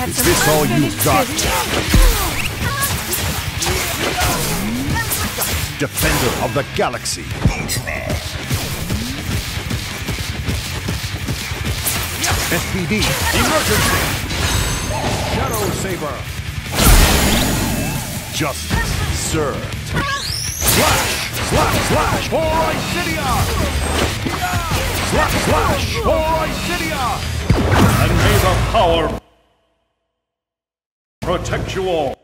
Is some this all you've unfinished got? business. Defender of the galaxy. S.P.D. Emergency. Shadow Saber. Justice served. Slash! Slash! Slash! For Isidia! Slash! Slash! For Isidia! And may the power protect you all.